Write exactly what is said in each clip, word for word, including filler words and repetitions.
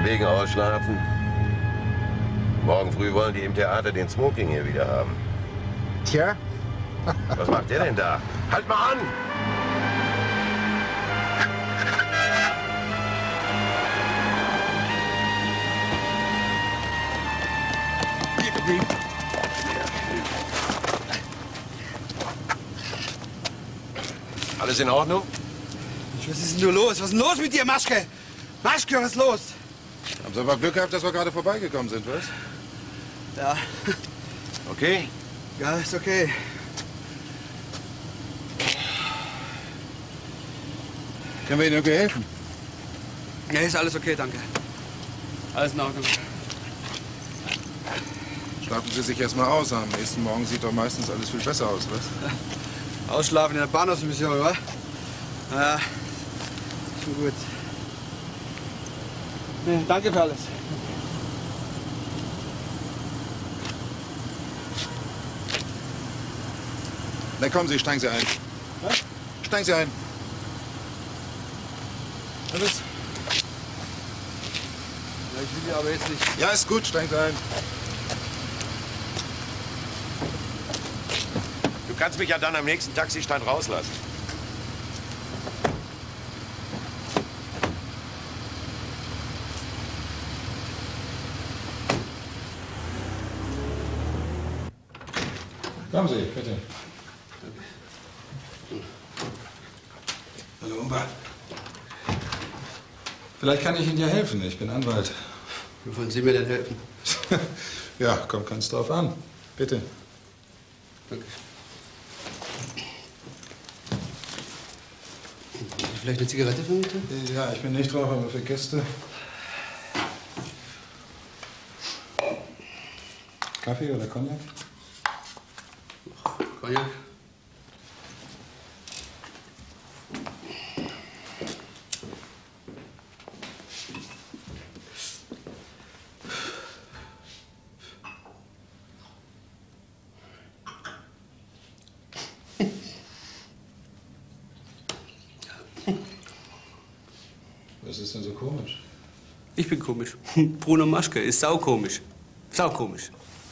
Von wegen ausschlafen. Morgen früh wollen die im Theater den Smoking hier wieder haben. Tja? Was macht der denn da? Halt mal an! Alles in Ordnung? Was ist denn nur los? Was ist denn los mit dir, Maschke? Maschke, was ist los? Haben Sie aber Glück gehabt, dass wir gerade vorbeigekommen sind, was? Ja. Okay? Ja, ist okay. Können wir Ihnen irgendwie helfen? Ja, ist alles okay, danke. Alles in Ordnung. Schlafen Sie sich erst mal aus. Am nächsten Morgen sieht doch meistens alles viel besser aus, was? Ausschlafen in der Bahnhofsmission, oder? Ja, schon gut. Nee, danke für alles. Na kommen Sie, steigen Sie ein. Was? Steigen Sie ein. Alles? Ja, ich will ja aber jetzt nicht. Ja, ist gut, steigen Sie ein. Du kannst mich ja dann am nächsten Taxistand rauslassen. Kommen Sie, bitte. Hallo, Umba. Vielleicht kann ich Ihnen ja helfen. Ich bin Anwalt. Wie wollen Sie mir denn helfen? Ja, kommt ganz drauf an. Bitte. Danke. Vielleicht eine Zigarette für mich? Ja, ich bin nicht drauf, aber für Gäste. Kaffee oder Cognac? Cognac. Was ist denn so komisch? Ich bin komisch. Bruno Maschke ist saukomisch. Saukomisch.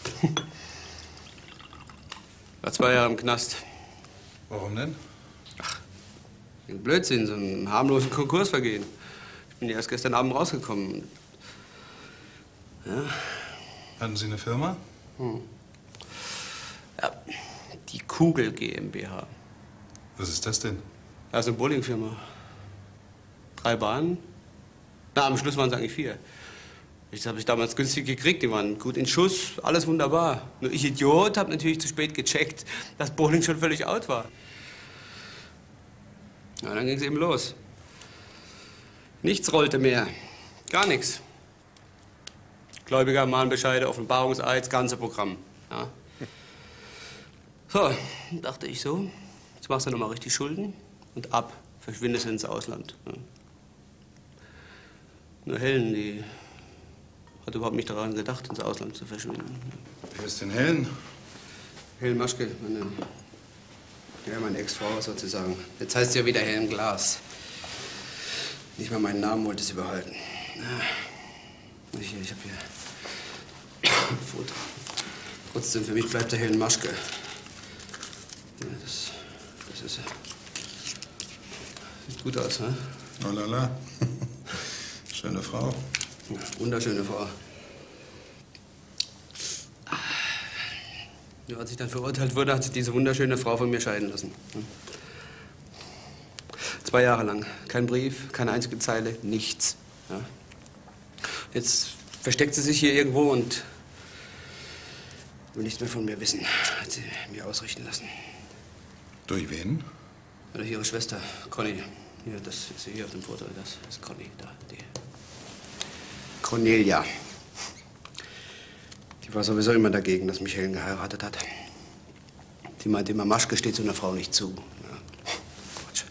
War zwei Jahre im Knast. Warum denn? Ach, ein Blödsinn, so einen harmlosen Konkursvergehen. Ich bin ja erst gestern Abend rausgekommen. Ja. Hatten Sie eine Firma? Hm. Ja, die Kugel GmbH. Was ist das denn? Also eine Bowlingfirma. Drei Bahnen. Na, am Schluss waren es eigentlich vier. Das habe ich damals günstig gekriegt. Die waren gut in Schuss, alles wunderbar. Nur ich, Idiot, habe natürlich zu spät gecheckt, dass Bowling schon völlig out war. Ja, dann ging es eben los. Nichts rollte mehr. Gar nichts. Gläubiger, Mahnbescheide, Offenbarungseid, das ganze Programm. Ja. So, dachte ich so. Jetzt machst du noch mal richtig Schulden und ab. Verschwindest ins Ausland. Ja. Nur Helen, die hat überhaupt nicht daran gedacht, ins Ausland zu verschwinden. Wer ist denn Helen? Helen Maschke, meine, ja, meine Ex-Frau sozusagen. Jetzt heißt sie ja wieder Helen Glas. Nicht mal meinen Namen wollte sie behalten. Ja. Ich, ich habe hier ein Foto. Trotzdem, für mich bleibt der Helen Maschke. Ja, das, das ist... Sieht gut aus, ne? Oh la la. Schöne Frau. Ja, wunderschöne Frau. Ja, als ich dann verurteilt wurde, hat sich diese wunderschöne Frau von mir scheiden lassen. Zwei Jahre lang. Kein Brief, keine einzige Zeile, nichts. Ja. Jetzt versteckt sie sich hier irgendwo und will nichts mehr von mir wissen. Hat sie mir ausrichten lassen. Durch wen? Durch ihre Schwester, Conny. Hier, das ist sie hier auf dem Foto. Das ist Conny, da, die. Cornelia. Die war sowieso immer dagegen, dass mich Helen geheiratet hat. Die meinte immer, Maschke steht so einer Frau nicht zu. Ja. Quatsch.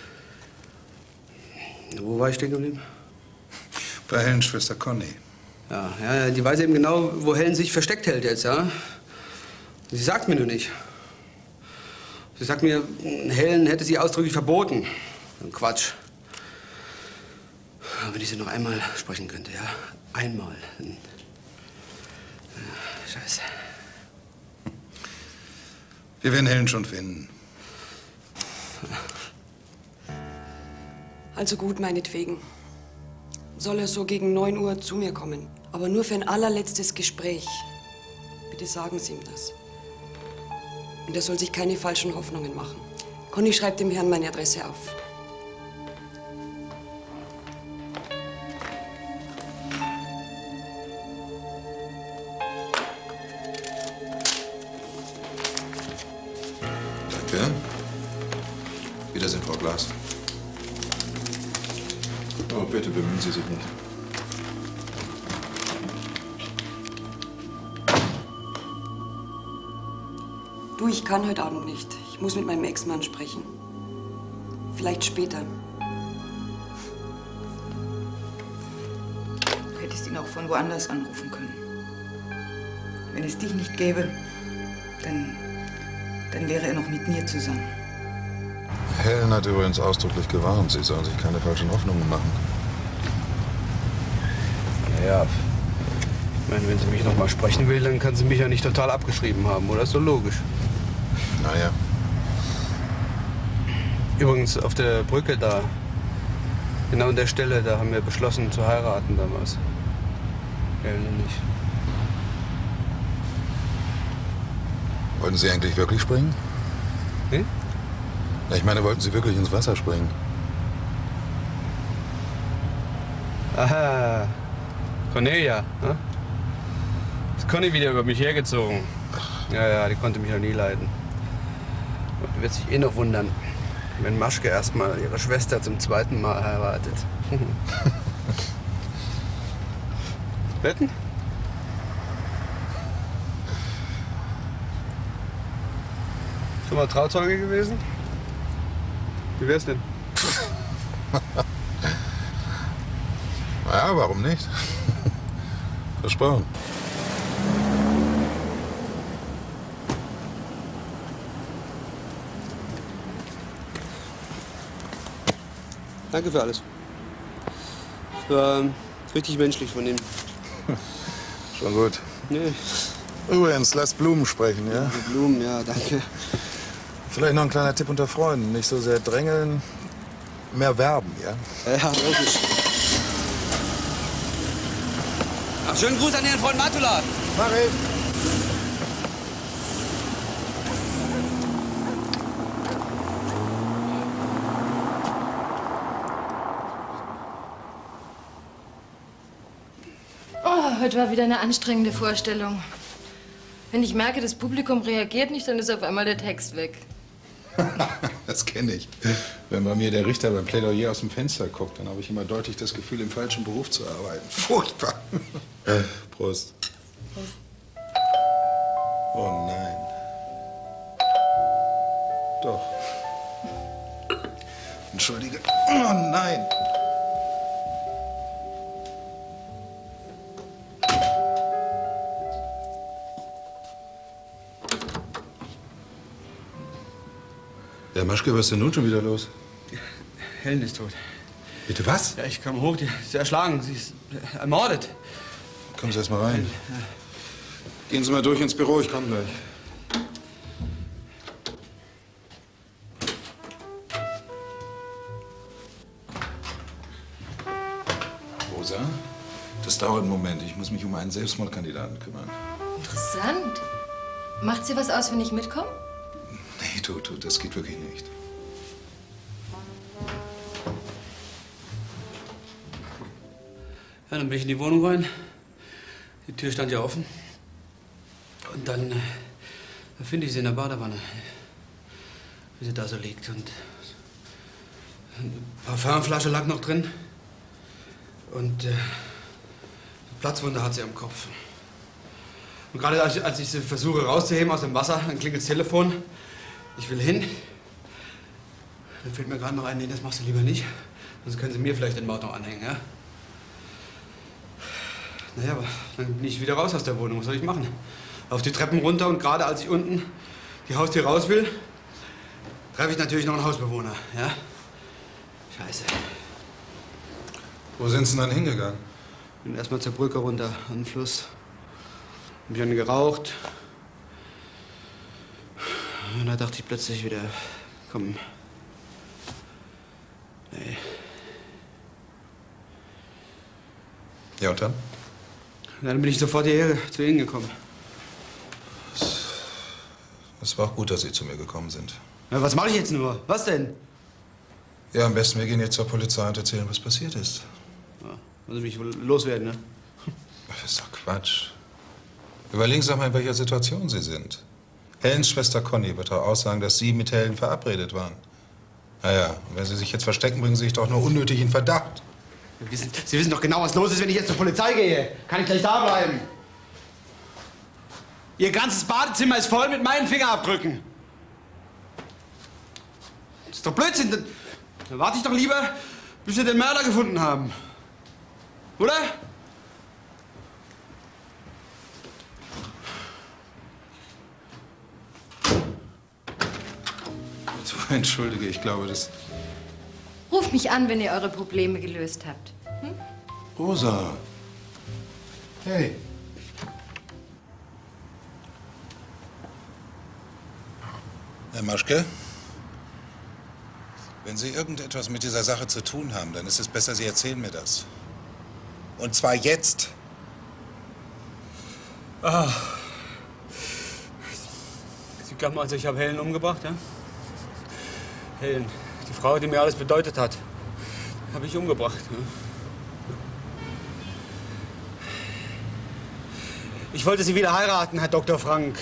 Wo war ich stehen geblieben? Bei Helens Schwester Conny. Ja, ja, die weiß eben genau, wo Helen sich versteckt hält jetzt, ja. Sie sagt mir nur nicht. Sie sagt mir, Helen hätte sie ausdrücklich verboten. Quatsch. Wenn ich Sie noch einmal sprechen könnte, ja? Einmal. Ja, scheiße. Wir werden Helen schon finden. Also gut, meinetwegen. Soll er so gegen neun Uhr zu mir kommen. Aber nur für ein allerletztes Gespräch. Bitte sagen Sie ihm das. Und er soll sich keine falschen Hoffnungen machen. Conny schreibt dem Herrn meine Adresse auf. Danke. Wiedersehen, Frau Glas. Oh, bitte bemühen Sie sich nicht. Du, ich kann heute Abend nicht. Ich muss mit meinem Ex-Mann sprechen. Vielleicht später. Du hättest ihn auch von woanders anrufen können. Wenn es dich nicht gäbe, dann, dann wäre er noch mit mir zusammen. Helen hat übrigens ausdrücklich gewarnt, Sie sollen sich keine falschen Hoffnungen machen. Naja, ich meine, wenn sie mich noch mal sprechen will, dann kann sie mich ja nicht total abgeschrieben haben, oder? Ist doch logisch. Naja. Übrigens, auf der Brücke da, genau an der Stelle, da haben wir beschlossen zu heiraten damals. Helen und ich. Wollten Sie eigentlich wirklich springen? Hm? Na, ich meine, wollten Sie wirklich ins Wasser springen? Aha, Cornelia, ne? Ist Conny wieder über mich hergezogen. Ja, ja, die konnte mich noch nie leiden. Die wird sich eh noch wundern, wenn Maschke erst mal ihre Schwester zum zweiten Mal heiratet. Wetten? Schon mal Trauzeuge gewesen? Wie wär's denn? Ja, warum nicht? Versprochen. Danke für alles. War richtig menschlich von ihm. Schon gut. Nee. Übrigens, lass Blumen sprechen, ja? Die Blumen, ja, danke. Vielleicht noch ein kleiner Tipp unter Freunden. Nicht so sehr drängeln, mehr werben, ja? Ja, logisch. Ach, schönen Gruß an Ihren Freund Matula. Mach ich. Oh, heute war wieder eine anstrengende Vorstellung. Wenn ich merke, das Publikum reagiert nicht, dann ist auf einmal der Text weg. Das kenne ich. Wenn bei mir der Richter beim Plädoyer aus dem Fenster guckt, dann habe ich immer deutlich das Gefühl, im falschen Beruf zu arbeiten. Furchtbar. Prost. Prost. Oh nein. Doch. Entschuldige. Oh nein. Ja, Maschke, was ist denn nun schon wieder los? Helen ist tot. Bitte was? Ja, ich kam hoch, die ist erschlagen, sie ist ermordet. Kommen Sie erst mal rein. Gehen Sie mal durch ins Büro, ich komme gleich. Rosa, das dauert einen Moment. Ich muss mich um einen Selbstmordkandidaten kümmern. Interessant. Macht sie was aus, wenn ich mitkomme? Nee, du, du, das geht wirklich nicht. Ja, dann bin ich in die Wohnung rein. Die Tür stand ja offen. Und dann äh, da finde ich sie in der Badewanne, wie sie da so liegt. Und eine Parfümflasche lag noch drin. Und äh, eine Platzwunde hat sie am Kopf. Und gerade als ich, als ich sie versuche rauszuheben aus dem Wasser, dann klingelt das Telefon. Ich will hin. Dann fällt mir gerade noch ein, nee, das machst du lieber nicht. Sonst können sie mir vielleicht den Mord noch anhängen, ja? Naja, aber dann bin ich wieder raus aus der Wohnung. Was soll ich machen? Auf die Treppen runter und gerade als ich unten die Haustür raus will, treffe ich natürlich noch einen Hausbewohner, ja? Scheiße. Wo sind Sie denn dann hingegangen? Bin erstmal zur Brücke runter, an den Fluss. Hab mich dann geraucht. Und da dachte ich plötzlich wieder, komm. Nee. Ja, und dann? Und dann bin ich sofort hierher zu Ihnen gekommen. Es war auch gut, dass Sie zu mir gekommen sind. Na, was mache ich jetzt nur? Was denn? Ja, am besten, wir gehen jetzt zur Polizei und erzählen, was passiert ist. Ja, wollen Sie mich wohl loswerden, ne? Das ist doch Quatsch. Überlegen Sie doch mal, in welcher Situation Sie sind. Helens Schwester Conny wird doch aussagen, dass Sie mit Helen verabredet waren. Naja, und wenn Sie sich jetzt verstecken, bringen Sie sich doch nur unnötig in Verdacht. Sie wissen, Sie wissen doch genau, was los ist, wenn ich jetzt zur Polizei gehe. Kann ich gleich da bleiben? Ihr ganzes Badezimmer ist voll mit meinen Fingerabdrücken. Das ist doch Blödsinn. Dann, dann warte ich doch lieber, bis wir den Mörder gefunden haben. Oder? So, entschuldige, ich glaube, das... Ruft mich an, wenn ihr eure Probleme gelöst habt. Hm? Rosa. Hey. Herr Maschke, wenn Sie irgendetwas mit dieser Sache zu tun haben, dann ist es besser, Sie erzählen mir das. Und zwar jetzt. Ah. Sie glauben also, ich habe Helen umgebracht, ja? Helen, die Frau, die mir alles bedeutet hat, habe ich umgebracht. Ja? Ich wollte Sie wieder heiraten, Herr Doktor Frank.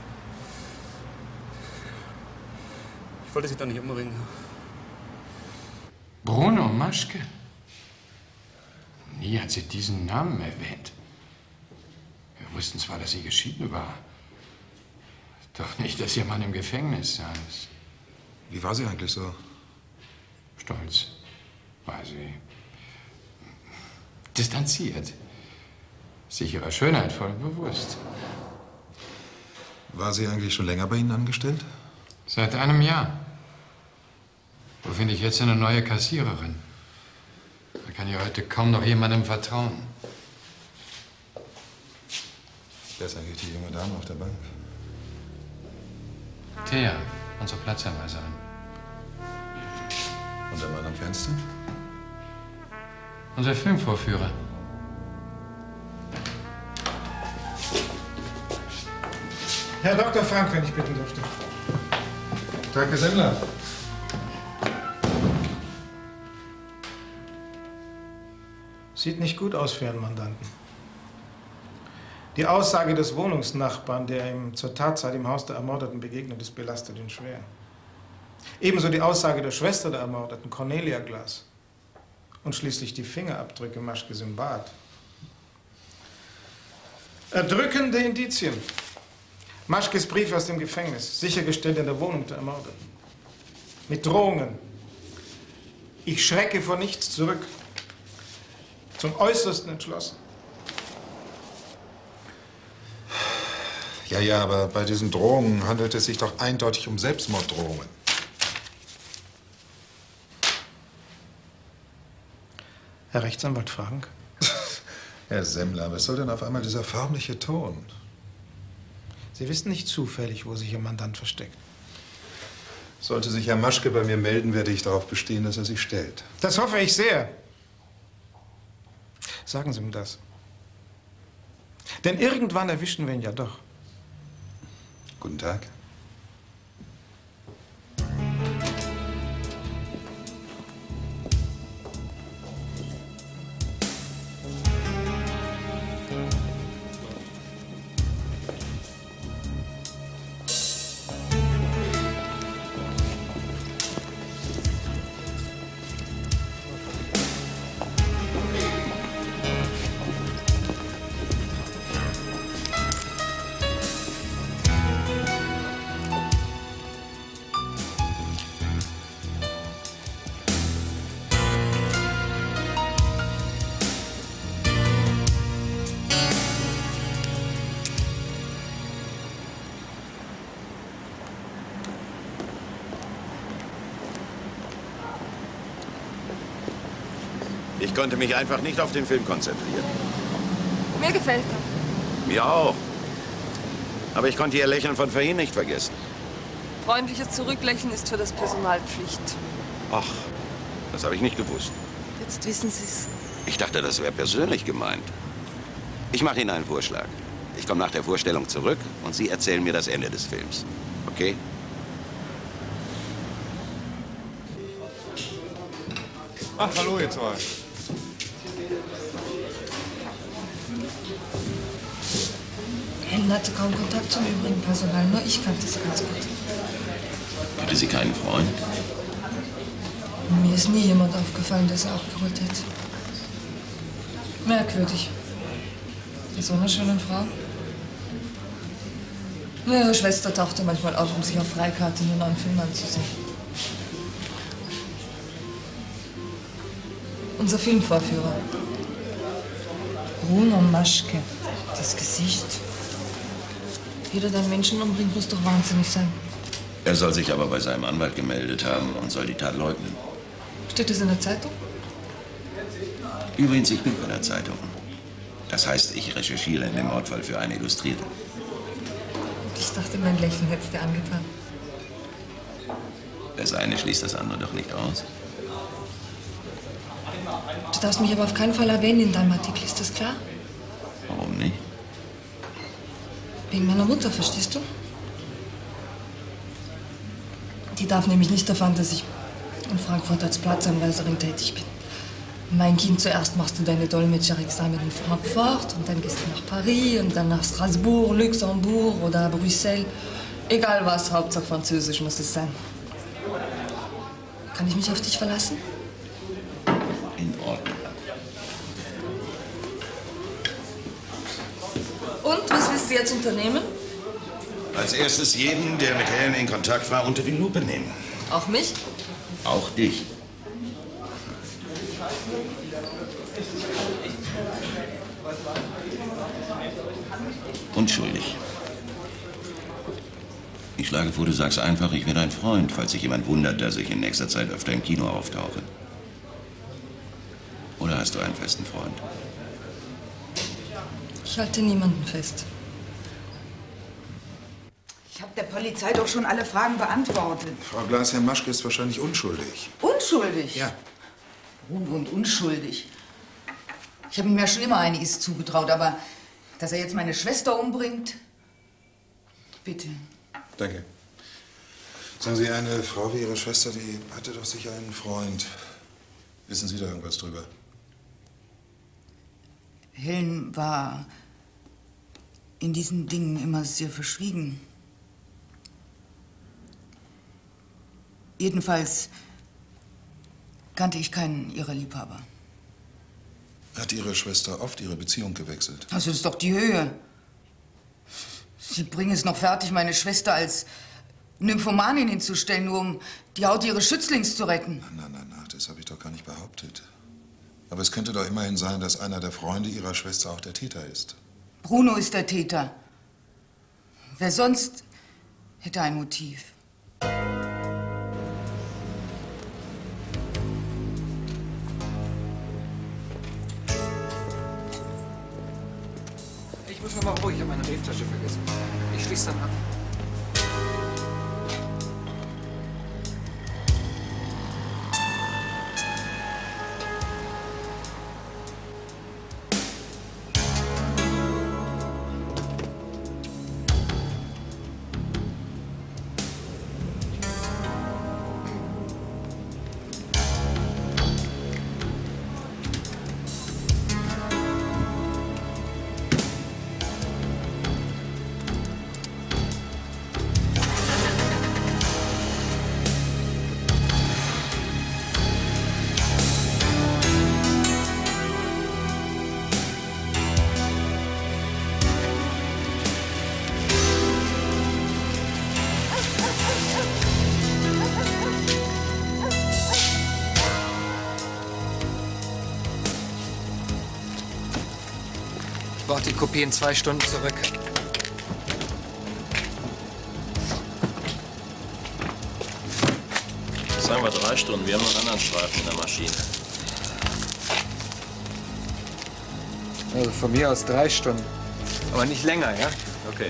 Ich wollte Sie doch nicht umbringen. Bruno Maschke? Nie hat sie diesen Namen erwähnt. Wir wussten zwar, dass sie geschieden war. Doch nicht, dass ihr Mann im Gefängnis saß. Wie war sie eigentlich so? Stolz war sie. Distanziert. Sich ihrer Schönheit voll bewusst. War sie eigentlich schon länger bei Ihnen angestellt? Seit einem Jahr. Wo finde ich jetzt eine neue Kassiererin? Da kann ja heute kaum noch jemandem vertrauen. Wer ist eigentlich die junge Dame auf der Bank? Thea, unsere Platzanweiserin. Und der Mann am Fenster? Unser Filmvorführer. Herr Doktor Frank, wenn ich bitten dürfte. Tag, Herr Semmler. Sieht nicht gut aus für Ihren Mandanten. Die Aussage des Wohnungsnachbarn, der ihm zur Tatzeit im Haus der Ermordeten begegnet ist, belastet ihn schwer. Ebenso die Aussage der Schwester der Ermordeten, Cornelia Glas. Und schließlich die Fingerabdrücke Maschkes im Bad. Erdrückende Indizien. Maschkes Brief aus dem Gefängnis, sichergestellt in der Wohnung der Ermordeten. Mit Drohungen. Ich schrecke vor nichts zurück. Zum Äußersten entschlossen. Ja, ja, aber bei diesen Drohungen handelt es sich doch eindeutig um Selbstmorddrohungen. Herr Rechtsanwalt Frank? Herr Semmler, was soll denn auf einmal dieser förmliche Ton? Sie wissen nicht zufällig, wo sich Ihr Mandant versteckt. Sollte sich Herr Maschke bei mir melden, werde ich darauf bestehen, dass er sich stellt. Das hoffe ich sehr. Sagen Sie ihm das. Denn irgendwann erwischen wir ihn ja doch. Guten Tag. Ich konnte mich einfach nicht auf den Film konzentrieren. Mir gefällt er. Mir auch. Aber ich konnte ihr Lächeln von vorhin nicht vergessen. Freundliches Zurücklächeln ist für das Personal Pflicht. Ach, das habe ich nicht gewusst. Jetzt wissen Sie es. Ich dachte, das wäre persönlich gemeint. Ich mache Ihnen einen Vorschlag. Ich komme nach der Vorstellung zurück und Sie erzählen mir das Ende des Films. Okay? Ach, hallo ihr zwei. Helen hatte kaum Kontakt zum übrigen Personal, nur ich kannte sie ganz gut. Hatte sie keinen Freund? Mir ist nie jemand aufgefallen, der sie abgeholt hätte. Merkwürdig. Bei so einer schönen Frau. Nur ihre Schwester tauchte manchmal auf, um sich auf Freikarte einen neuen Film anzusehen. Unser Filmvorführer. Bruno Maschke. Das Gesicht. Jeder, der einen Menschen umbringt, muss doch wahnsinnig sein. Er soll sich aber bei seinem Anwalt gemeldet haben und soll die Tat leugnen. Steht das in der Zeitung? Übrigens, ich bin von der Zeitung. Das heißt, ich recherchiere in dem Mordfall für eine Illustrierte. Ich dachte, mein Lächeln hätte es dir angetan. Das eine schließt das andere doch nicht aus. Du darfst mich aber auf keinen Fall erwähnen in deinem Artikel, ist das klar? Warum nicht? Wegen meiner Mutter, verstehst du? Die darf nämlich nicht erfahren, dass ich in Frankfurt als Platzanweiserin tätig bin. Mein Kind, zuerst machst du deine Dolmetscherexamen in Frankfurt und dann gehst du nach Paris und dann nach Strasbourg, Luxemburg oder Brüssel. Egal was, Hauptsache Französisch muss es sein. Kann ich mich auf dich verlassen? In Ordnung. Und, was willst du jetzt unternehmen? Als erstes jeden, der mit Helen in Kontakt war, unter die Lupe nehmen. Auch mich? Auch dich. Unschuldig. Ich schlage vor, du sagst einfach, ich bin dein Freund, falls sich jemand wundert, dass ich in nächster Zeit öfter im Kino auftauche. Oder hast du einen festen Freund? Ich halte niemanden fest. Ich habe der Polizei doch schon alle Fragen beantwortet. Frau Glas, Herr Maschke ist wahrscheinlich unschuldig. Unschuldig? Ja. Ruhe und unschuldig. Ich habe ihm ja schon immer einiges zugetraut, aber dass er jetzt meine Schwester umbringt? Bitte. Danke. Sagen Sie, eine Frau wie Ihre Schwester, die hatte doch sicher einen Freund. Wissen Sie da irgendwas drüber? Helen war in diesen Dingen immer sehr verschwiegen. Jedenfalls kannte ich keinen ihrer Liebhaber. Hat Ihre Schwester oft ihre Beziehung gewechselt? Also das ist doch die Höhe. Sie bringen es noch fertig, meine Schwester als Nymphomanin hinzustellen, nur um die Haut ihres Schützlings zu retten. Nein, nein, nein, das habe ich doch gar nicht behauptet. Aber es könnte doch immerhin sein, dass einer der Freunde Ihrer Schwester auch der Täter ist. Bruno ist der Täter. Wer sonst hätte ein Motiv? Ich muss noch mal ruhig, ich habe meine Brieftasche vergessen. Ich schließe dann ab. Ich brauche die Kopie in zwei Stunden zurück. Sagen wir drei Stunden. Wir haben noch einen anderen Streifen in der Maschine. Also von mir aus drei Stunden. Aber nicht länger, ja? Okay.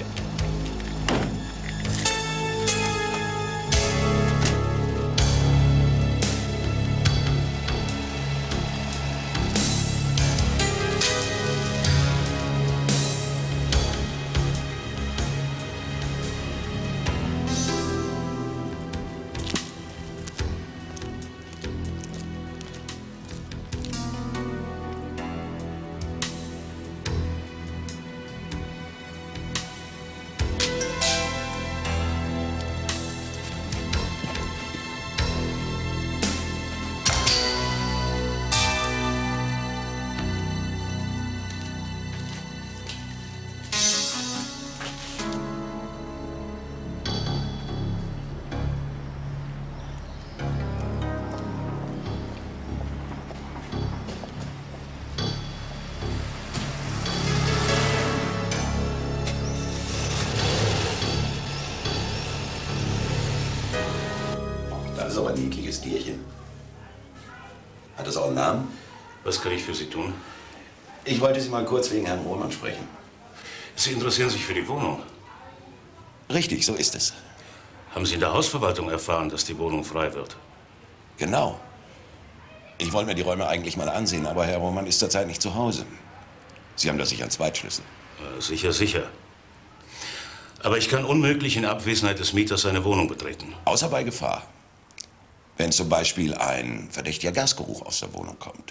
Das ist aber ein niedliches Tierchen. Hat es auch einen Namen? Was kann ich für Sie tun? Ich wollte Sie mal kurz wegen Herrn Roman sprechen. Sie interessieren sich für die Wohnung? Richtig, so ist es. Haben Sie in der Hausverwaltung erfahren, dass die Wohnung frei wird? Genau. Ich wollte mir die Räume eigentlich mal ansehen, aber Herr Roman ist zurzeit nicht zu Hause. Sie haben da sicher einen Zweitschlüssel. Äh, sicher, sicher. Aber ich kann unmöglich in Abwesenheit des Mieters seine Wohnung betreten. Außer bei Gefahr. Wenn zum Beispiel ein verdächtiger Gasgeruch aus der Wohnung kommt.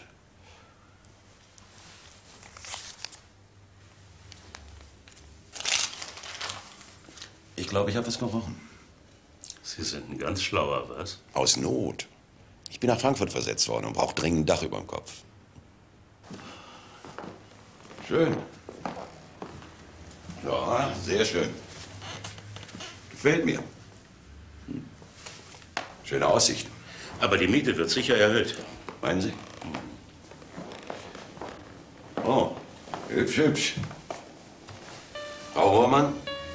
Ich glaube, ich habe was gerochen. Sie sind ein ganz schlauer, was? Aus Not. Ich bin nach Frankfurt versetzt worden und brauche dringend ein Dach über dem Kopf. Schön. Ja, sehr schön. Gefällt mir. Schöne Aussicht. Aber die Miete wird sicher erhöht. Meinen Sie? Oh, hübsch, hübsch. Frau Roman?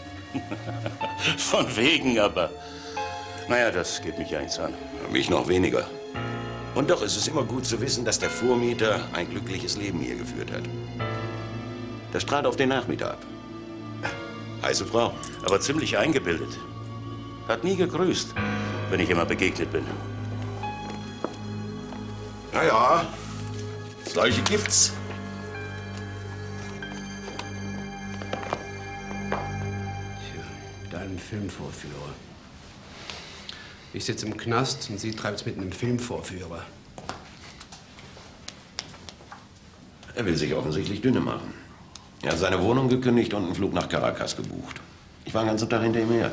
Von wegen aber. Naja, das geht mich ja nichts an. Mich noch weniger. Und doch ist es immer gut zu wissen, dass der Vormieter ein glückliches Leben hier geführt hat. Das strahlt auf den Nachmieter ab. Heiße Frau. Aber ziemlich eingebildet. Hat nie gegrüßt, wenn ich immer begegnet bin. Na ja, solche gibt's. Tja, da ein Filmvorführer. Ich sitze im Knast und sie treibt's mit einem Filmvorführer. Er will sich offensichtlich dünne machen. Er hat seine Wohnung gekündigt und einen Flug nach Caracas gebucht. Ich war den ganzen Tag hinter ihm her.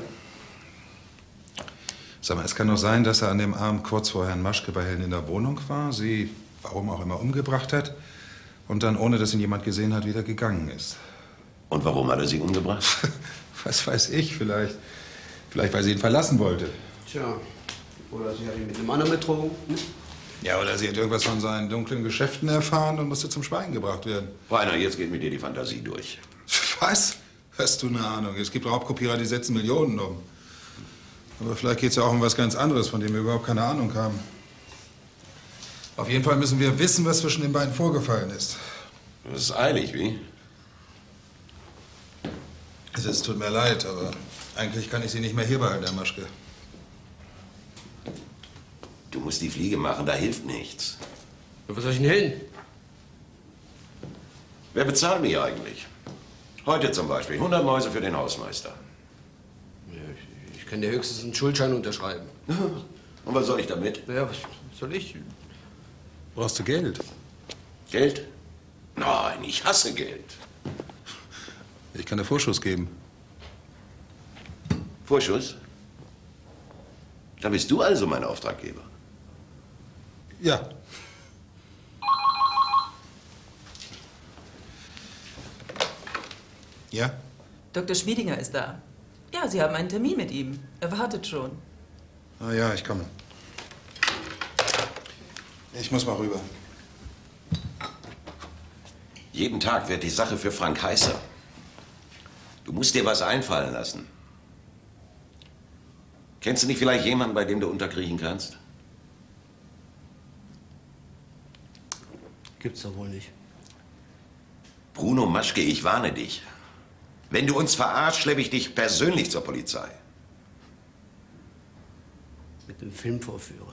Sag mal, es kann doch sein, dass er an dem Abend kurz vor Herrn Maschke bei Helen in der Wohnung war, sie, warum auch immer, umgebracht hat und dann, ohne dass ihn jemand gesehen hat, wieder gegangen ist. Und warum hat er sie umgebracht? Was weiß ich, vielleicht, vielleicht weil sie ihn verlassen wollte. Tja, oder sie hat ihn mit einem anderen betrogen. Hm? Ja, oder sie hat irgendwas von seinen dunklen Geschäften erfahren und musste zum Schweigen gebracht werden. Rainer, jetzt geht mit dir die Fantasie durch. Was? Hast du eine Ahnung? Es gibt Raubkopierer, die setzen Millionen um. Aber vielleicht geht es ja auch um was ganz anderes, von dem wir überhaupt keine Ahnung haben. Auf jeden Fall müssen wir wissen, was zwischen den beiden vorgefallen ist. Das ist eilig, wie? Es tut mir leid, aber eigentlich kann ich Sie nicht mehr hier behalten, Herr Maschke. Du musst die Fliege machen, da hilft nichts. Was soll ich denn hin? Wer bezahlt mich eigentlich? Heute zum Beispiel hundert Mäuse für den Hausmeister. Ja, ich, ich kann dir höchstens einen Schuldschein unterschreiben. Und was soll ich damit? Ja, was soll ich? Brauchst du Geld? Geld? Nein, ich hasse Geld. Ich kann dir Vorschuss geben. Vorschuss? Da bist du also mein Auftraggeber. Ja. Ja? Doktor Schmiedinger ist da. Ja, Sie haben einen Termin mit ihm. Er wartet schon. Ah ja, ich komme. Ich muss mal rüber. Jeden Tag wird die Sache für Frank heißer. Du musst dir was einfallen lassen. Kennst du nicht vielleicht jemanden, bei dem du unterkriechen kannst? Gibt's doch wohl nicht. Bruno Maschke, ich warne dich. Wenn du uns verarschst, schleppe ich dich persönlich zur Polizei. Mit dem Filmvorführer.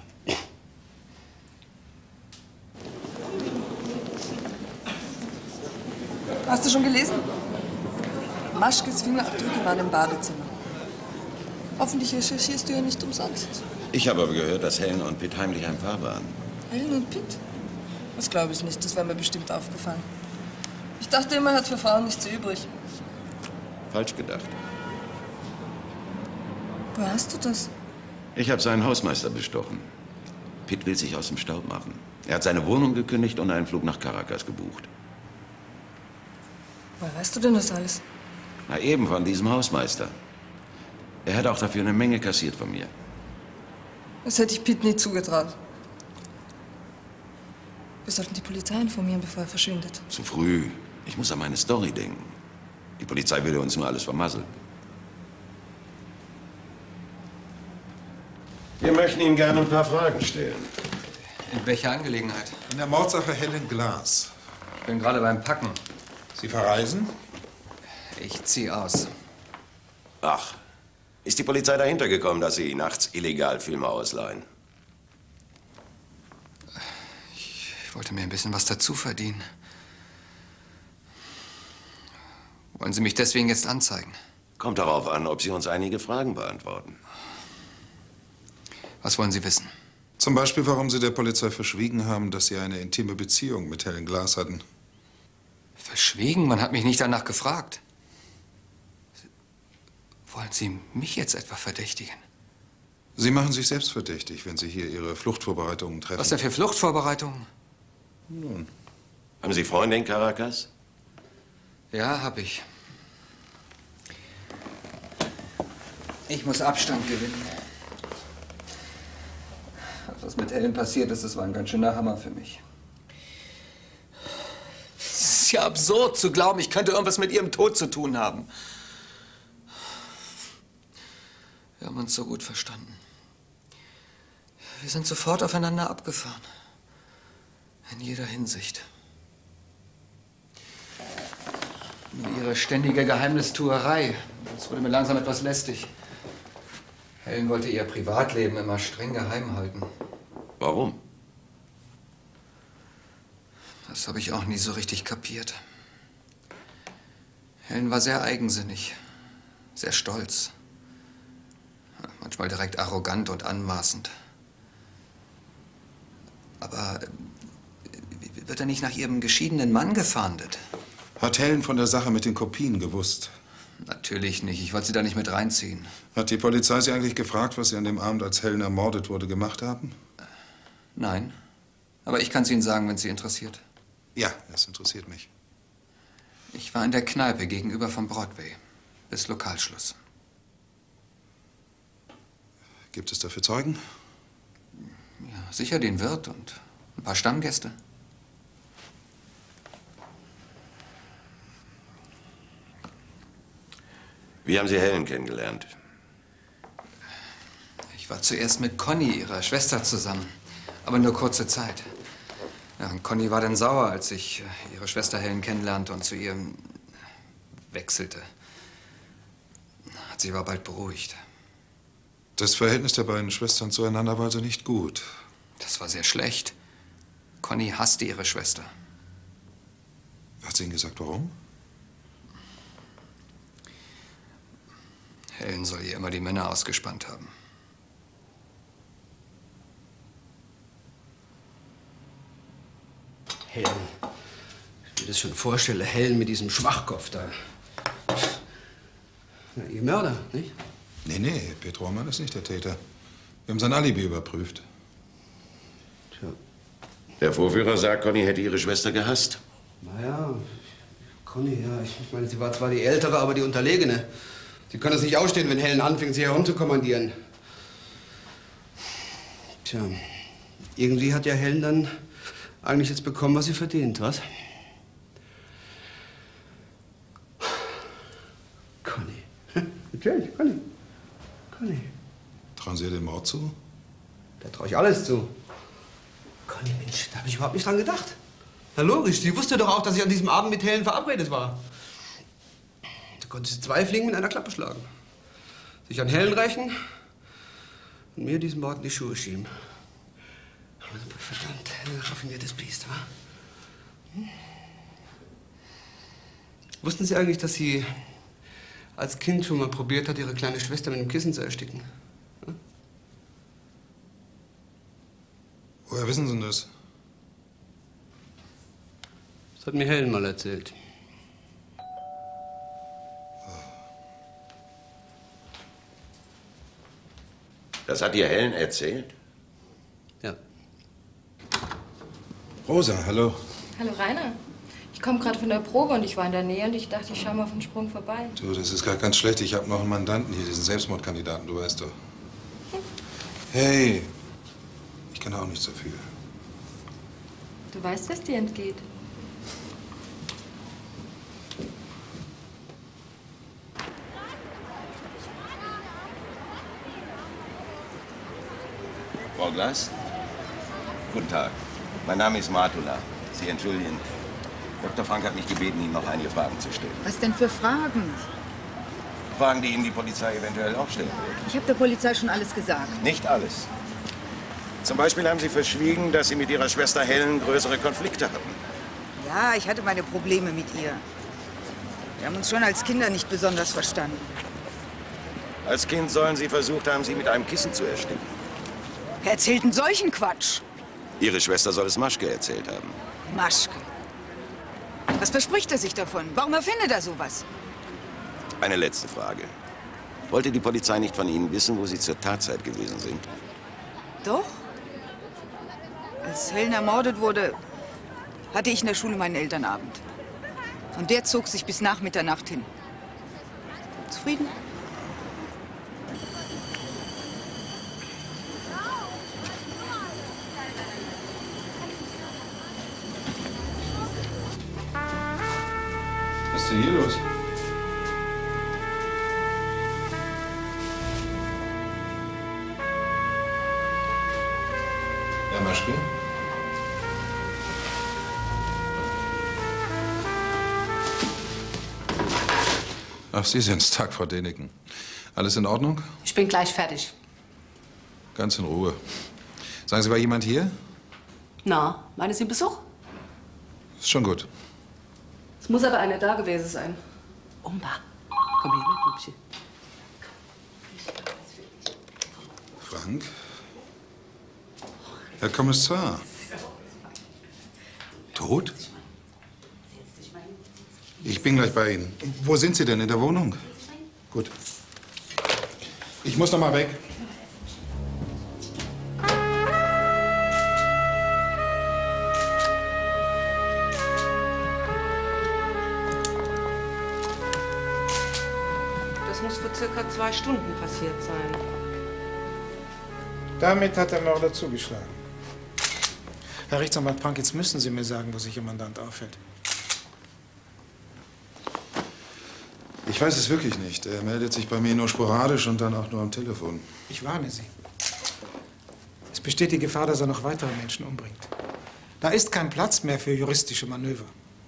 Hast du schon gelesen? Maschkes Fingerabdrücke waren im Badezimmer. Hoffentlich recherchierst du ja nicht umsonst. Ich habe aber gehört, dass Helen und Pitt heimlich ein Paar waren. Helen und Pitt? Das glaube ich nicht, das wäre mir bestimmt aufgefallen. Ich dachte immer, er hat für Frauen nichts übrig. Falsch gedacht. Woher hast du das? Ich habe seinen Hausmeister bestochen. Pitt will sich aus dem Staub machen. Er hat seine Wohnung gekündigt und einen Flug nach Caracas gebucht. Woher weißt du denn das alles? Na eben, von diesem Hausmeister. Er hat auch dafür eine Menge kassiert von mir. Das hätte ich Pitt nie zugetraut. Wir sollten die Polizei informieren, bevor er verschwindet. Zu früh. Ich muss an meine Story denken. Die Polizei würde uns nur alles vermasseln. Wir möchten Ihnen gerne ein paar Fragen stellen. In welcher Angelegenheit? In der Mordsache Helen Glass. Ich bin gerade beim Packen. Sie verreisen? Ich ziehe aus. Ach, ist die Polizei dahinter gekommen, dass Sie nachts illegal Filme ausleihen? Ich wollte mir ein bisschen was dazu verdienen. Wollen Sie mich deswegen jetzt anzeigen? Kommt darauf an, ob Sie uns einige Fragen beantworten. Was wollen Sie wissen? Zum Beispiel, warum Sie der Polizei verschwiegen haben, dass Sie eine intime Beziehung mit Helen Glass hatten. Verschwiegen? Man hat mich nicht danach gefragt. Wollen Sie mich jetzt etwa verdächtigen? Sie machen sich selbst verdächtig, wenn Sie hier Ihre Fluchtvorbereitungen treffen. Was denn für Fluchtvorbereitungen? Nun. Haben Sie Freunde in Caracas? Ja, hab ich. Ich muss Abstand gewinnen. Was mit Helen passiert ist, das war ein ganz schöner Hammer für mich. Es ist ja absurd zu glauben, ich könnte irgendwas mit ihrem Tod zu tun haben. Wir haben uns so gut verstanden. Wir sind sofort aufeinander abgefahren. In jeder Hinsicht. Nur ihre ständige Geheimnistuerei, das wurde mir langsam etwas lästig. Helen wollte ihr Privatleben immer streng geheim halten. Warum? Das habe ich auch nie so richtig kapiert. Helen war sehr eigensinnig, sehr stolz. Manchmal direkt arrogant und anmaßend. Aber äh, wird er nicht nach ihrem geschiedenen Mann gefahndet? Hat Helen von der Sache mit den Kopien gewusst? Natürlich nicht. Ich wollte sie da nicht mit reinziehen. Hat die Polizei Sie eigentlich gefragt, was Sie an dem Abend, als Helen ermordet wurde, gemacht haben? Nein. Aber ich kann es Ihnen sagen, wenn es Sie interessiert. Ja, es interessiert mich. Ich war in der Kneipe gegenüber vom Broadway. Bis Lokalschluss. Gibt es dafür Zeugen? Ja, sicher den Wirt und ein paar Stammgäste. Wie haben Sie Helen kennengelernt? Ich war zuerst mit Conny, ihrer Schwester, zusammen. Aber nur kurze Zeit. Ja, und Conny war dann sauer, als ich ihre Schwester Helen kennenlernte und zu ihr wechselte. Hat sich aber bald beruhigt. Das Verhältnis der beiden Schwestern zueinander war also nicht gut. Das war sehr schlecht. Conny hasste ihre Schwester. Hat sie Ihnen gesagt, warum? Helen soll ihr immer die Männer ausgespannt haben. Helen. Ich mir das schon vorstelle, Helen mit diesem Schwachkopf da. Na, ihr Mörder, nicht? Nee, nee, Petro Mann ist nicht der Täter. Wir haben sein Alibi überprüft. Tja. Der Vorführer sagt, Conny hätte ihre Schwester gehasst. Naja, Conny, ja. Ich meine, sie war zwar die Ältere, aber die Unterlegene. Sie können es nicht ausstehen, wenn Helen anfängt, sie herumzukommandieren. Tja, irgendwie hat ja Helen dann eigentlich jetzt bekommen, was sie verdient, was? Conny. Natürlich, Conny. Conny. Trauen Sie ihr den Mord zu? Da traue ich alles zu. Conny, Mensch, da habe ich überhaupt nicht dran gedacht. Na logisch, sie wusste doch auch, dass ich an diesem Abend mit Helen verabredet war. Da konnte sie zwei Fliegen mit einer Klappe schlagen. Sich an Helen rächen und mir diesen Mord in die Schuhe schieben. Verdammt, raffiniertes Biest, wa? Hm? Wussten Sie eigentlich, dass sie als Kind schon mal probiert hat, ihre kleine Schwester mit einem Kissen zu ersticken? Hm? Woher wissen Sie denn das? Das hat mir Helen mal erzählt. Das hat dir Helen erzählt? Ja. Rosa, hallo. Hallo Rainer. Ich komme gerade von der Probe und ich war in der Nähe und ich dachte, ich schaue mal auf den Sprung vorbei. Du, das ist gerade ganz schlecht. Ich habe noch einen Mandanten hier, diesen Selbstmordkandidaten, du weißt doch. Hey, ich kann auch nichts dafür. Du weißt, was dir entgeht. Frau Glass? Guten Tag. Mein Name ist Matula. Sie entschuldigen. Doktor Frank hat mich gebeten, Ihnen noch einige Fragen zu stellen. Was denn für Fragen? Fragen, die Ihnen die Polizei eventuell auch stellen wird. Ich habe der Polizei schon alles gesagt. Nicht alles. Zum Beispiel haben Sie verschwiegen, dass Sie mit Ihrer Schwester Helen größere Konflikte hatten. Ja, ich hatte meine Probleme mit ihr. Wir haben uns schon als Kinder nicht besonders verstanden. Als Kind sollen Sie versucht haben, Sie mit einem Kissen zu ersticken. Wer erzählt einen solchen Quatsch? Ihre Schwester soll es Maschke erzählt haben. Maschke. Was verspricht er sich davon? Warum erfindet er sowas? Eine letzte Frage. Wollte die Polizei nicht von Ihnen wissen, wo Sie zur Tatzeit gewesen sind? Doch. Als Helen ermordet wurde, hatte ich in der Schule meinen Elternabend. Und der zog sich bis nach Mitternacht hin. Zufrieden? Was ist denn hier los? Ja, Maschke? Ach, Sie sind's, Tag, Frau Däniken. Alles in Ordnung? Ich bin gleich fertig. Ganz in Ruhe. Sagen Sie, war jemand hier? Na, meinen Sie Besuch? Ist schon gut. Es muss aber einer da gewesen sein. Umba, komm her, mein Bubchen. Frank? Herr Kommissar. Tot? Ich bin gleich bei Ihnen. Wo sind Sie denn? In der Wohnung? Gut. Ich muss noch mal weg. Das muss vor circa zwei Stunden passiert sein. Damit hat der Mörder zugeschlagen. Herr Rechtsanwalt Prank, jetzt müssen Sie mir sagen, wo sich Ihr Mandant aufhält. Ich weiß es wirklich nicht. Er meldet sich bei mir nur sporadisch und dann auch nur am Telefon. Ich warne Sie. Es besteht die Gefahr, dass er noch weitere Menschen umbringt. Da ist kein Platz mehr für juristische Manöver.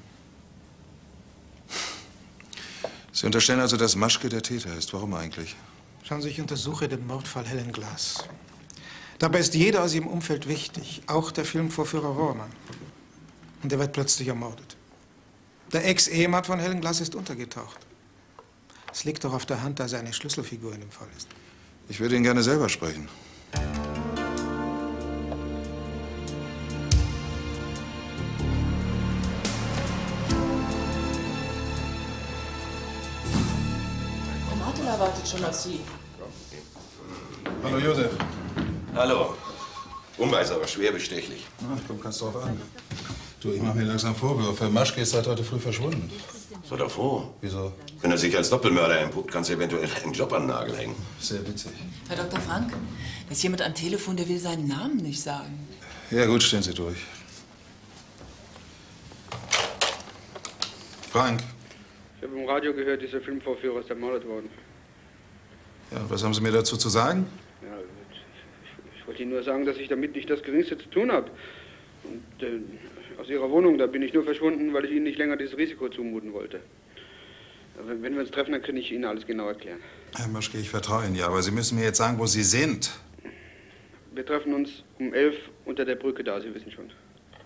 Sie unterstellen also, dass Maschke der Täter ist. Warum eigentlich? Schauen Sie, ich untersuche den Mordfall Helen Glass. Dabei ist jeder aus ihrem Umfeld wichtig, auch der Filmvorführer Rohrmann. Und er wird plötzlich ermordet. Der Ex-Ehemann von Helen Glass ist untergetaucht. Es liegt doch auf der Hand, dass er eine Schlüsselfigur in dem Fall ist. Ich würde ihn gerne selber sprechen. Frau Martela wartet schon auf Sie. Hallo, Josef. Hallo. Umba ist aber schwer bestechlich. Ach, komm, kannst drauf an. Du, ich mache mir langsam Vorwürfe. Maschke ist seit heute früh verschwunden. Sei doch froh. Wieso? Wenn er sich als Doppelmörder entpuppt, kannst du eventuell einen Job an den Nagel hängen. Sehr witzig. Herr Doktor Frank, da ist jemand am Telefon, der will seinen Namen nicht sagen. Ja gut, stehen Sie durch. Frank. Ich habe im Radio gehört, dieser Filmvorführer ist ermordet worden. Ja, was haben Sie mir dazu zu sagen? Ja, ich, ich wollte Ihnen nur sagen, dass ich damit nicht das Geringste zu tun habe. Und äh, aus Ihrer Wohnung, da bin ich nur verschwunden, weil ich Ihnen nicht länger dieses Risiko zumuten wollte. Aber wenn wir uns treffen, dann kann ich Ihnen alles genau erklären. Herr Maschke, ich vertraue Ihnen ja, aber Sie müssen mir jetzt sagen, wo Sie sind. Wir treffen uns um elf unter der Brücke da, Sie wissen schon.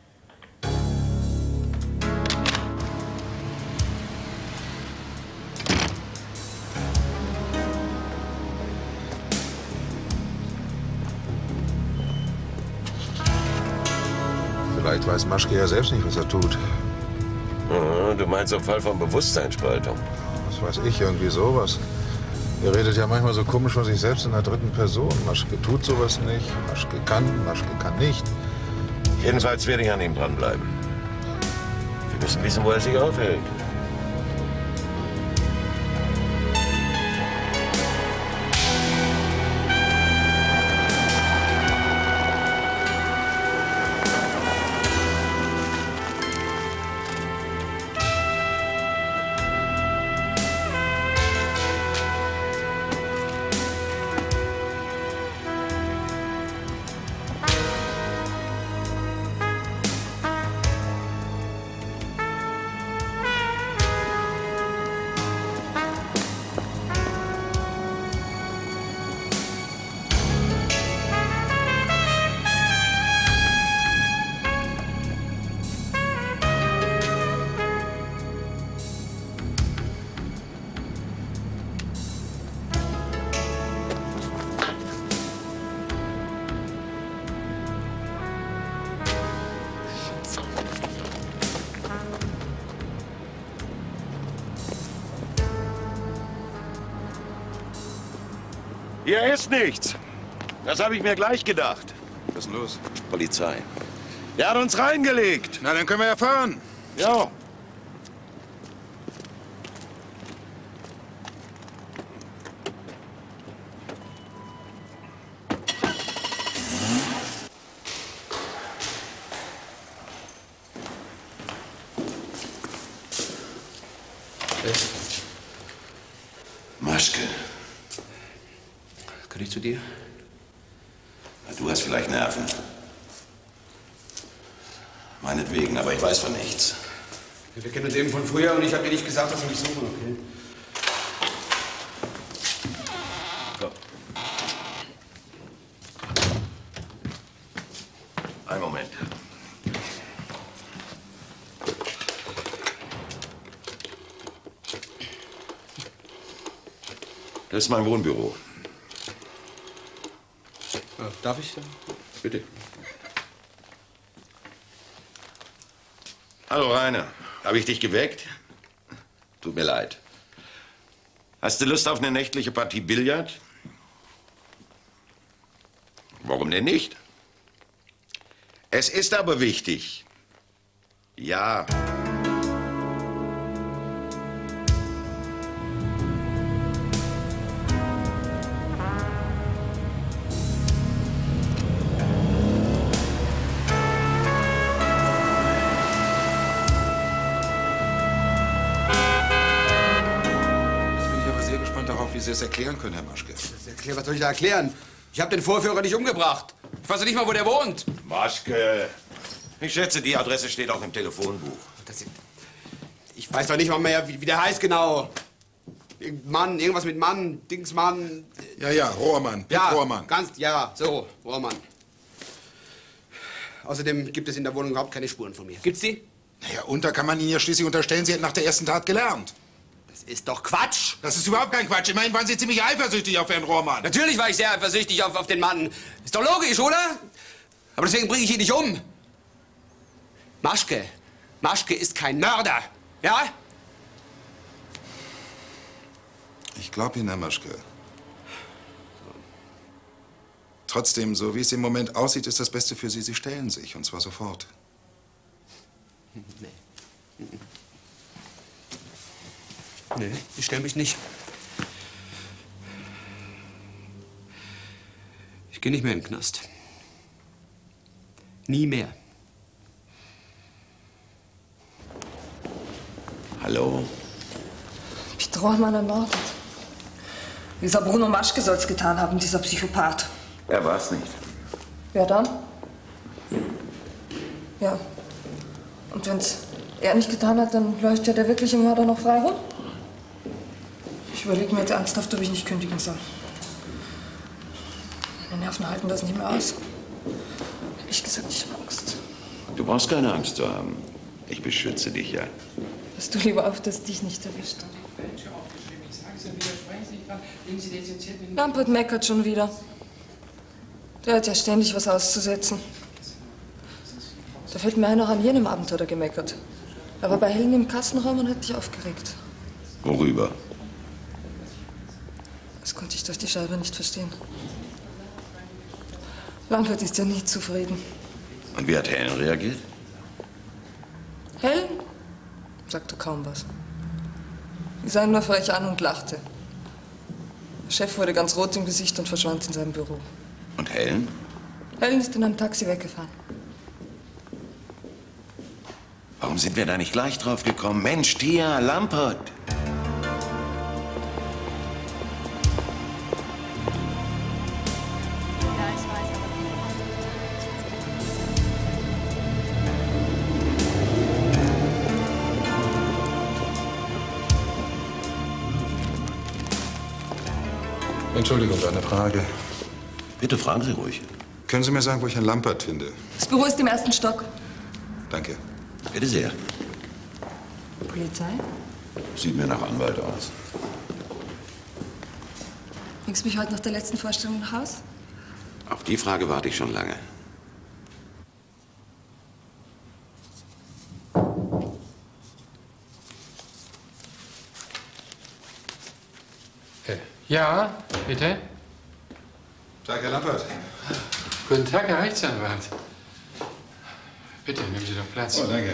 Vielleicht weiß Maschke ja selbst nicht, was er tut. Aha, du meinst im Fall von Bewusstseinsspaltung? Was weiß ich, irgendwie sowas. Ihr redet ja manchmal so komisch von sich selbst in der dritten Person. Maschke tut sowas nicht, Maschke kann, Maschke kann nicht. Jedenfalls werde ich an ihm dranbleiben. Wir müssen wissen, wo er sich aufhält. Hier ist nichts. Das habe ich mir gleich gedacht. Was ist denn los? Polizei. Der hat uns reingelegt. Na, dann können wir ja fahren. Ja. Maschke. Kann ich zu dir? Na, du hast vielleicht Nerven. Meinetwegen, aber ich weiß von nichts. Wir kennen uns eben von früher und ich habe dir nicht gesagt, dass wir mich suchen, okay? So. Einen Moment. Das ist mein Wohnbüro. Darf ich? Bitte. Hallo, Rainer. Habe ich dich geweckt? Tut mir leid. Hast du Lust auf eine nächtliche Partie Billard? Warum denn nicht? Es ist aber wichtig. Ja. Wie Sie es erklären können, Herr Maschke. Erklär, was soll ich da erklären? Ich habe den Vorführer nicht umgebracht. Ich weiß nicht mal, wo der wohnt. Maschke. Ich schätze, die Adresse steht auch im Telefonbuch. Das, ich weiß doch nicht mal mehr, wie, wie der heißt genau. Mann, irgendwas mit Mann, Dingsmann. Ja, ja, Rohrmann. Pitt Ja, Rohrmann. ganz, ja, so, Rohrmann. Außerdem gibt es in der Wohnung überhaupt keine Spuren von mir. Gibt's die? Naja, und da kann man Ihnen ja schließlich unterstellen, Sie hätten nach der ersten Tat gelernt. Das ist doch Quatsch. Das ist überhaupt kein Quatsch. Immerhin waren Sie ziemlich eifersüchtig auf Herrn Rohrmann. Natürlich war ich sehr eifersüchtig auf, auf den Mann. Ist doch logisch, oder? Aber deswegen bringe ich ihn nicht um. Maschke. Maschke ist kein Mörder. Ja? Ich glaube Ihnen, Herr Maschke. Trotzdem, so wie es im Moment aussieht, ist das Beste für Sie, Sie stellen sich. Und zwar sofort. Nee. Nee, ich stelle mich nicht. Ich gehe nicht mehr in den Knast. Nie mehr. Hallo? Pitt Rohrmann ermordet. Dieser Bruno Maschke soll es getan haben, dieser Psychopath. Er war's nicht. Wer dann? Ja. Und wenn's er nicht getan hat, dann läuft ja der wirkliche Mörder noch frei rum. Ich überlege mir jetzt ernsthaft, ob ich nicht kündigen soll. Meine Nerven halten das nicht mehr aus. Ehrlich gesagt, ich habe Angst. Du brauchst keine Angst zu haben. Ich beschütze dich ja. Pass du lieber auf, dass dich nicht erwischt. Lampert meckert schon wieder. Der hat ja ständig was auszusetzen. Da fällt mir einer an jenem Abend, hat er gemeckert. Er war bei Helen im Kassenraum und hat dich aufgeregt. Worüber? Das konnte ich durch die Scheibe nicht verstehen. Lampert ist ja nie zufrieden. Und wie hat Helen reagiert? Helen? Sagte kaum was. Sie sah ihn nur frech an und lachte. Der Chef wurde ganz rot im Gesicht und verschwand in seinem Büro. Und Helen? Helen ist in einem Taxi weggefahren. Warum sind wir da nicht gleich drauf gekommen? Mensch, Tia, Lampert! Entschuldigung, eine Frage. Bitte fragen Sie ruhig. Können Sie mir sagen, wo ich Herrn Lampert finde? Das Büro ist im ersten Stock. Danke. Bitte sehr. Polizei? Sieht mir nach Anwalt aus. Bringst du mich heute nach der letzten Vorstellung nach Haus? Auf die Frage warte ich schon lange. Ja, bitte? Tag, Herr Lampert. Guten Tag, Herr Rechtsanwalt. Bitte, nehmen Sie doch Platz. Oh, danke.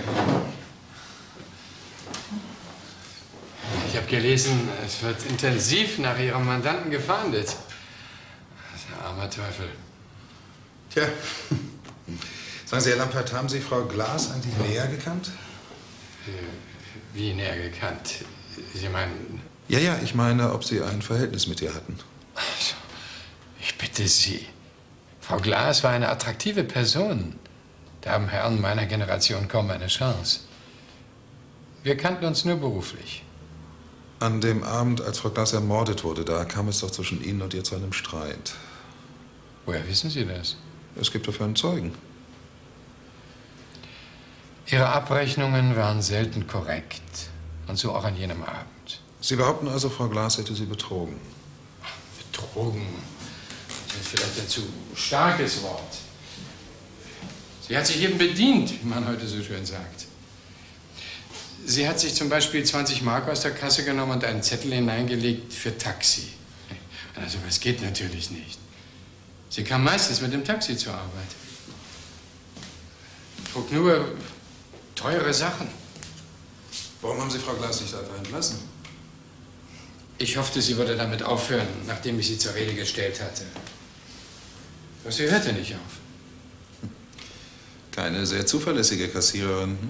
Ich habe gelesen, es wird intensiv nach Ihrem Mandanten gefahndet. Der arme Teufel. Tja. Sagen Sie, Herr Lampert, haben Sie Frau Glas eigentlich näher gekannt? Wie näher gekannt? Sie meinen... Ja, ja, ich meine, ob Sie ein Verhältnis mit ihr hatten. Also, ich bitte Sie. Frau Glas war eine attraktive Person. Da haben Herren meiner Generation kaum eine Chance. Wir kannten uns nur beruflich. An dem Abend, als Frau Glas ermordet wurde, da kam es doch zwischen Ihnen und ihr zu einem Streit. Woher wissen Sie das? Es gibt dafür einen Zeugen. Ihre Abrechnungen waren selten korrekt. Und so auch an jenem Abend. Sie behaupten also, Frau Glas hätte Sie betrogen? Betrogen ist vielleicht ein zu starkes Wort. Sie hat sich eben bedient, wie man heute so schön sagt. Sie hat sich zum Beispiel zwanzig Mark aus der Kasse genommen und einen Zettel hineingelegt für Taxi. Also das geht natürlich nicht. Sie kam meistens mit dem Taxi zur Arbeit. Trug nur teure Sachen. Warum haben Sie Frau Glas nicht einfach entlassen? Ich hoffte, sie würde damit aufhören, nachdem ich sie zur Rede gestellt hatte. Doch sie hörte nicht auf. Keine sehr zuverlässige Kassiererin. Hm?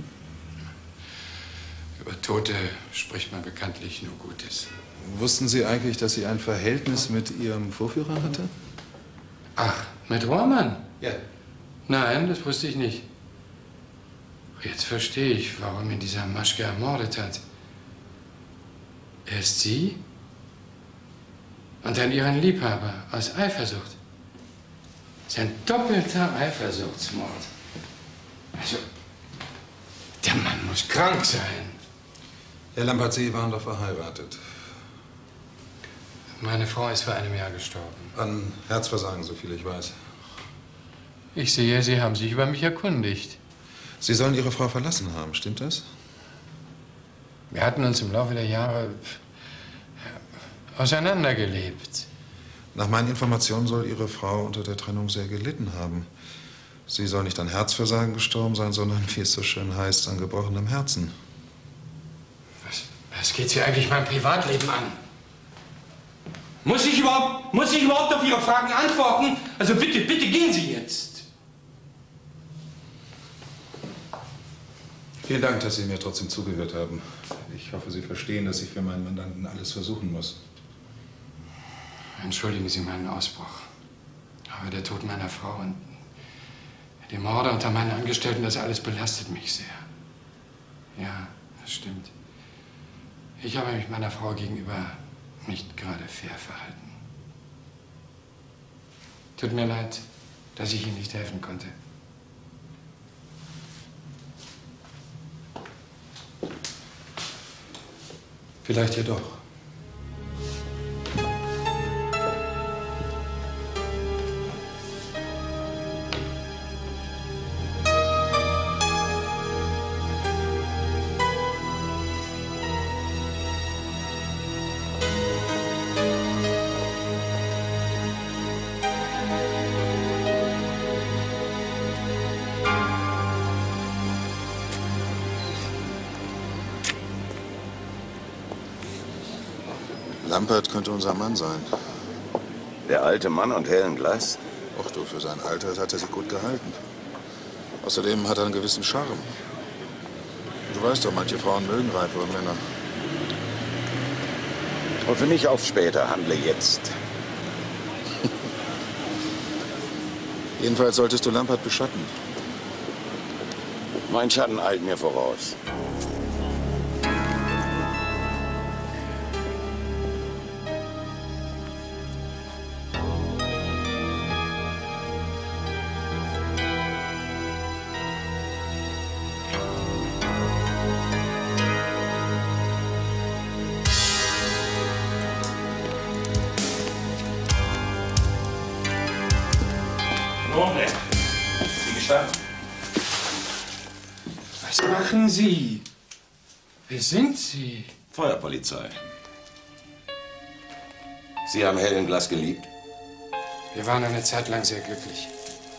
Über Tote spricht man bekanntlich nur Gutes. Wussten Sie eigentlich, dass sie ein Verhältnis mit Ihrem Vorführer hatte? Ach, mit Rohrmann? Ja. Nein, das wusste ich nicht. Jetzt verstehe ich, warum ihn dieser Maschke ermordet hat. Erst sie und dann ihren Liebhaber aus Eifersucht. Sein doppelter Eifersuchtsmord. Also, der Mann muss krank sein. Herr Lampert, Sie waren doch verheiratet. Meine Frau ist vor einem Jahr gestorben. An Herzversagen, so viel ich weiß. Ich sehe, Sie haben sich über mich erkundigt. Sie sollen Ihre Frau verlassen haben, stimmt das? Wir hatten uns im Laufe der Jahre auseinandergelebt. Nach meinen Informationen soll Ihre Frau unter der Trennung sehr gelitten haben. Sie soll nicht an Herzversagen gestorben sein, sondern, wie es so schön heißt, an gebrochenem Herzen. Was, was geht Sie eigentlich mein Privatleben an? Muss ich überhaupt, muss ich überhaupt auf Ihre Fragen antworten? Also bitte, bitte gehen Sie jetzt. Vielen Dank, dass Sie mir trotzdem zugehört haben. Ich hoffe, Sie verstehen, dass ich für meinen Mandanten alles versuchen muss. Entschuldigen Sie meinen Ausbruch. Aber der Tod meiner Frau und Die Morde unter meinen Angestellten, das alles belastet mich sehr. Ja, das stimmt. Ich habe mich meiner Frau gegenüber nicht gerade fair verhalten. Tut mir leid, dass ich Ihnen nicht helfen konnte. Vielleicht jedoch. Lampert könnte unser Mann sein. Der alte Mann und Helen Glass? Och du, für sein Alter hat er sich gut gehalten. Außerdem hat er einen gewissen Charme. Du weißt doch, manche Frauen mögen reifere Männer. Und für mich auf später, handle jetzt. Jedenfalls solltest du Lampert beschatten. Mein Schatten eilt mir voraus. Was machen Sie? Wer sind Sie? Feuerpolizei. Sie haben Helen Glass geliebt? Wir waren eine Zeit lang sehr glücklich.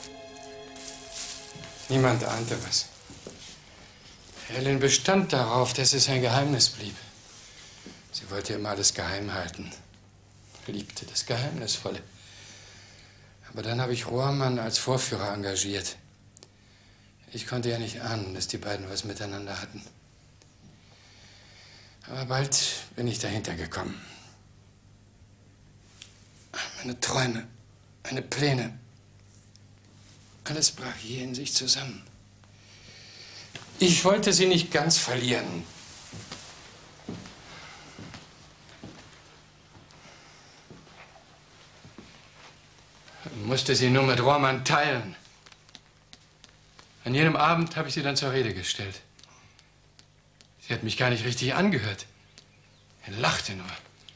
Niemand ahnte was. Helen bestand darauf, dass es ein Geheimnis blieb. Sie wollte immer alles geheim halten. Liebte das Geheimnisvolle. Aber dann habe ich Rohrmann als Vorführer engagiert. Ich konnte ja nicht ahnen, dass die beiden was miteinander hatten. Aber bald bin ich dahinter gekommen. Meine Träume, meine Pläne, alles brach hier in sich zusammen. Ich wollte sie nicht ganz verlieren. Musste sie nur mit Rohrmann teilen. An jenem Abend habe ich sie dann zur Rede gestellt. Sie hat mich gar nicht richtig angehört. Er lachte nur.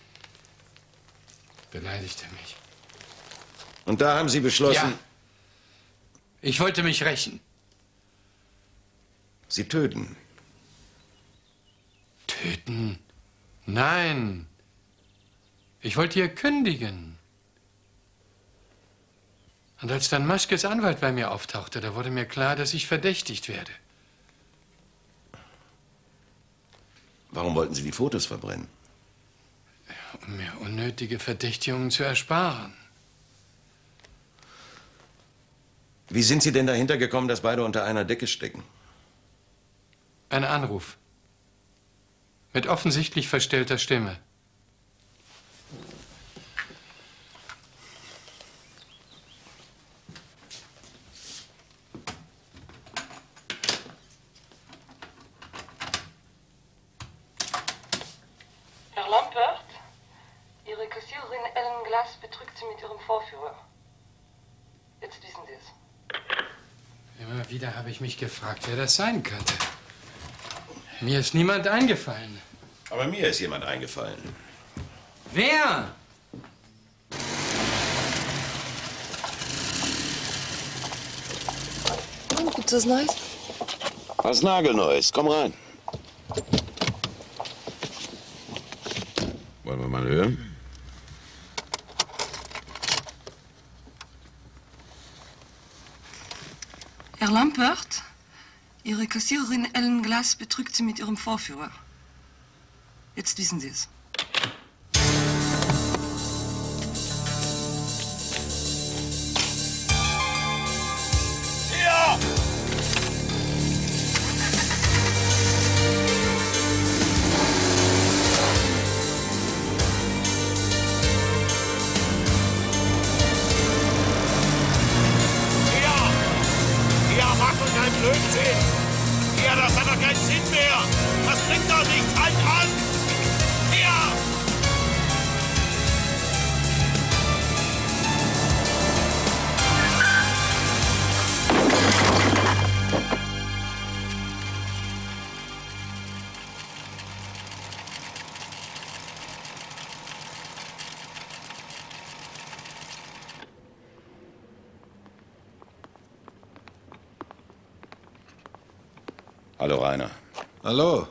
Beleidigte mich. Und da haben Sie beschlossen... Ja. Ich wollte mich rächen. Sie töten. Töten? Nein. Ich wollte ihr kündigen. Und als dann Maschkes Anwalt bei mir auftauchte, da wurde mir klar, dass ich verdächtigt werde. Warum wollten Sie die Fotos verbrennen? Um mir unnötige Verdächtigungen zu ersparen. Wie sind Sie denn dahinter gekommen, dass beide unter einer Decke stecken? Ein Anruf. Mit offensichtlich verstellter Stimme. Herr Lampert, Ihre Kassiererin Ellen Glass betrügt Sie mit Ihrem Vorführer. Jetzt wissen Sie es. Immer wieder habe ich mich gefragt, wer das sein könnte. Mir ist niemand eingefallen. Aber mir ist jemand eingefallen. Wer? Und, gibt's was Neues? Was Nagelneues. Komm rein. Wollen wir mal hören? Herr Lampert, Ihre Kassiererin Ellen Glass betrügt Sie mit Ihrem Vorführer. Jetzt wissen Sie es. Ja! Thea, das hat doch keinen Sinn mehr! Das bringt doch nichts! Halt an! Thea! Hallo, Rainer. Hallo.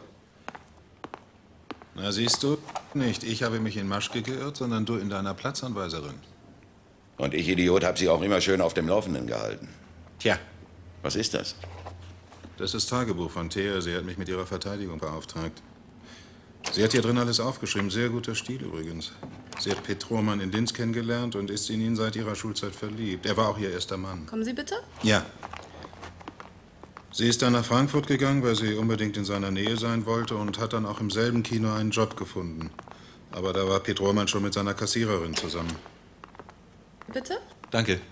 Na, siehst du, nicht ich habe mich in Maschke geirrt, sondern du in deiner Platzanweiserin. Und ich, Idiot, habe Sie auch immer schön auf dem Laufenden gehalten. Tja. Was ist das? Das ist Tagebuch von Thea. Sie hat mich mit ihrer Verteidigung beauftragt. Sie hat hier drin alles aufgeschrieben. Sehr guter Stil übrigens. Sie hat Petroman in Linz kennengelernt und ist in ihn seit ihrer Schulzeit verliebt. Er war auch ihr erster Mann. Kommen Sie bitte? Ja. Sie ist dann nach Frankfurt gegangen, weil sie unbedingt in seiner Nähe sein wollte und hat dann auch im selben Kino einen Job gefunden. Aber da war Petroman schon mit seiner Kassiererin zusammen. Bitte? Danke.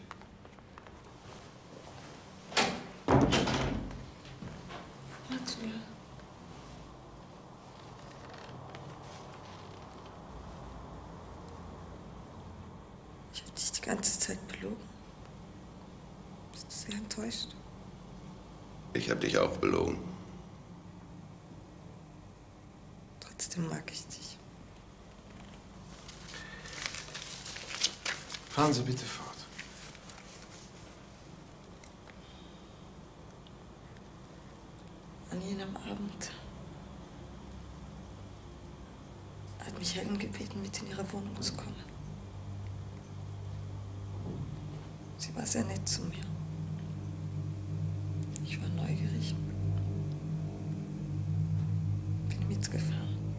Ich habe dich die ganze Zeit belogen. Bist du sehr enttäuscht? Ich habe dich auch belogen. Trotzdem mag ich dich. Fahren Sie bitte fort. An jenem Abend hat mich Helen gebeten, mit in ihre Wohnung zu kommen. Sie war sehr nett zu mir. Ich war neugierig. Bin mitgefahren.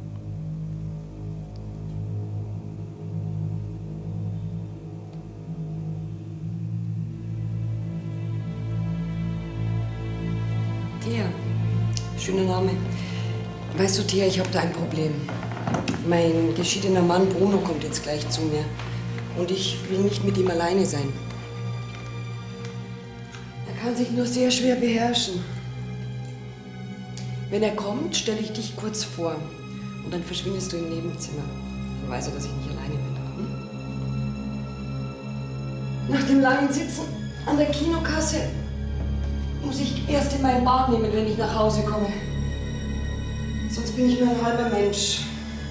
Thea, schöner Name. Weißt du, Thea, ich habe da ein Problem. Mein geschiedener Mann Bruno kommt jetzt gleich zu mir. Und ich will nicht mit ihm alleine sein. Er kann sich nur sehr schwer beherrschen. Wenn er kommt, stelle ich dich kurz vor. Und dann verschwindest du im Nebenzimmer. Dann weiß er, dass ich nicht alleine bin. Hm? Nach dem langen Sitzen an der Kinokasse muss ich erst in mein Bad nehmen, wenn ich nach Hause komme. Sonst bin ich nur ein halber Mensch.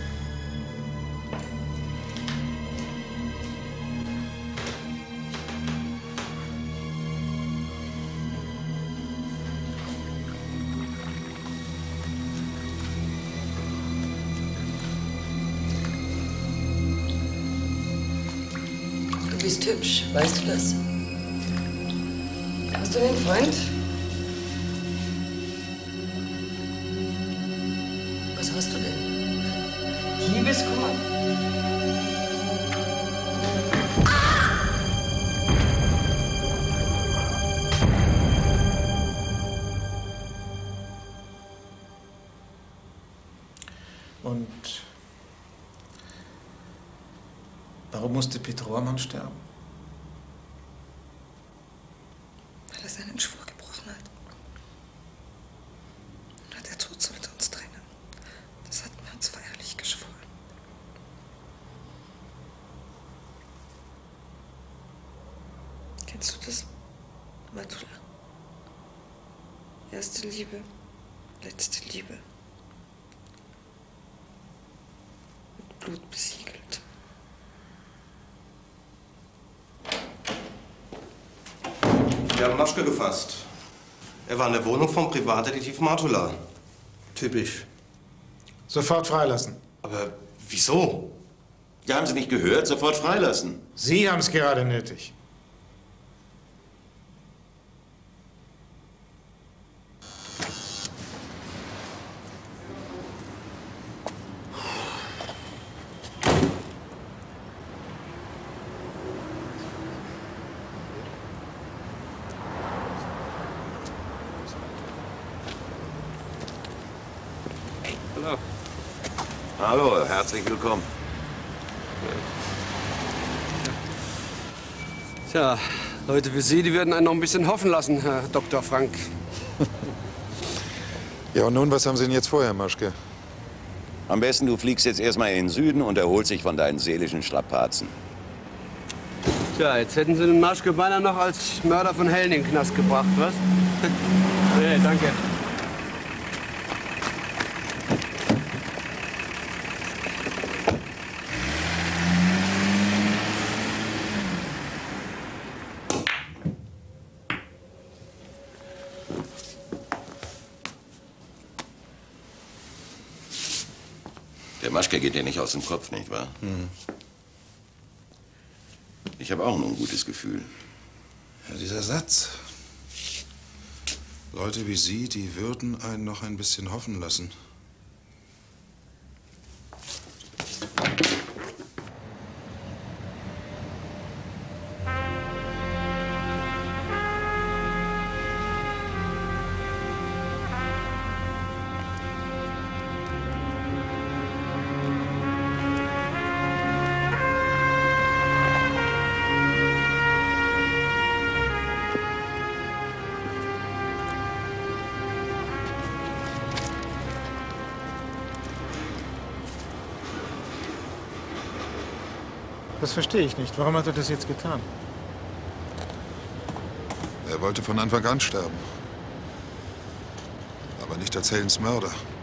Du bist hübsch, weißt du das? Hast du einen Freund? Was hast du denn? Liebeskummer? Und warum musste Petroman sterben? Weil er seinen Schwur gebrochen hat. Und hat der Tod sollte uns trennen. Das hatten wir uns feierlich geschworen. Kennst du das, Matula? Erste Liebe, letzte Liebe. Mit Blut besiegelt. Wir haben Maschke gefasst. Er war in der Wohnung vom Privatdetektiv Matula. Typisch. Sofort freilassen. Aber wieso? Ja, haben Sie nicht gehört? Sofort freilassen. Sie haben es gerade nötig. Hallo. Hallo, herzlich willkommen. Tja, Leute wie Sie, die werden einen noch ein bisschen hoffen lassen, Herr Doktor Frank. Ja, und nun, was haben Sie denn jetzt vor, Herr Maschke? Am besten, du fliegst jetzt erstmal in den Süden und erholst dich von deinen seelischen Strapazen. Tja, jetzt hätten Sie den Maschke beinahe noch als Mörder von Hellen in den Knast gebracht, was? Nee, danke. Der Maschke geht dir nicht aus dem Kopf, nicht wahr? Hm. Ich habe auch ein ungutes Gefühl. Ja, dieser Satz. Leute wie Sie, die würden einen noch ein bisschen hoffen lassen. Das verstehe ich nicht. Warum hat er das jetzt getan? Er wollte von Anfang an sterben. Aber nicht als Hellens Mörder.